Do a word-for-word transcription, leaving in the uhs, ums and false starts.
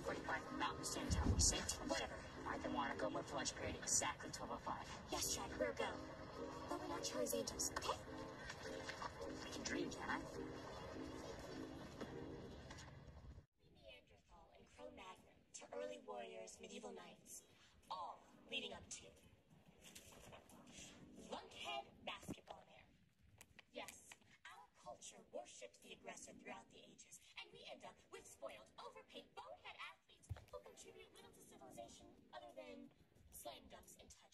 forty-five Mountain Standard Time Precinct. Whatever. I can want to go move for lunch period exactly twelve oh five. Yes, Jack, we'll go. But we're not Charlie's Angels, okay? I can dream, can I? Neanderthal and Cro-Magnon to early warriors, medieval knights, all leading up to lunkhead basketball man. Yes, our culture worshipped the aggressor throughout the ages, and we end up with spoiled, overpaid, bonehead athletes who contribute little to civilization other than slam dunks and touchdowns.